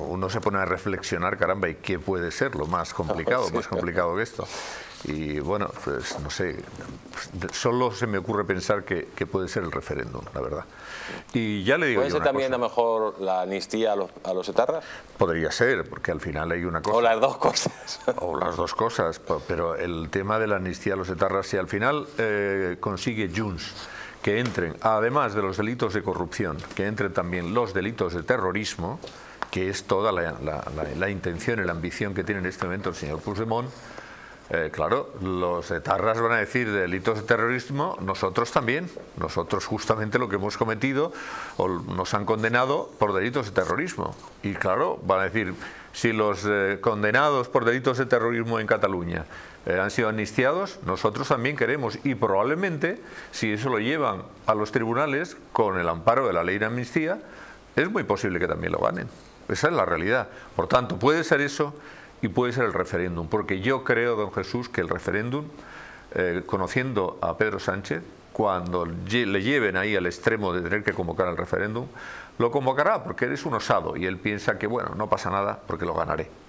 uno se pone a reflexionar, caramba, ¿y qué puede ser lo más complicado, Sí. más complicado que esto? Y bueno, pues no sé, solo se me ocurre pensar que puede ser el referéndum, la verdad. Y ya le digo ¿Puede yo ser una también a cosa. lo mejor la amnistía a los etarras? Podría ser, porque al final hay una cosa. O las dos cosas. O las dos cosas, pero el tema de la amnistía a los etarras, si al final consigue Junts que entren, además de los delitos de corrupción, que entren también los delitos de terrorismo, que es toda la intención y la ambición que tiene en este momento el señor Puigdemont, claro, los etarras van a decir delitos de terrorismo, nosotros también, nosotros justamente lo que hemos cometido o nos han condenado por delitos de terrorismo. Y claro, van a decir, si los condenados por delitos de terrorismo en Cataluña han sido amnistiados, nosotros también queremos, y probablemente si eso lo llevan a los tribunales con el amparo de la ley de amnistía, es muy posible que también lo ganen. Esa es la realidad. Por tanto, puede ser eso y puede ser el referéndum, porque yo creo, don Jesús, que el referéndum, conociendo a Pedro Sánchez, cuando le lleven ahí al extremo de tener que convocar el referéndum, lo convocará porque eres un osado y él piensa que, bueno, no pasa nada porque lo ganaré.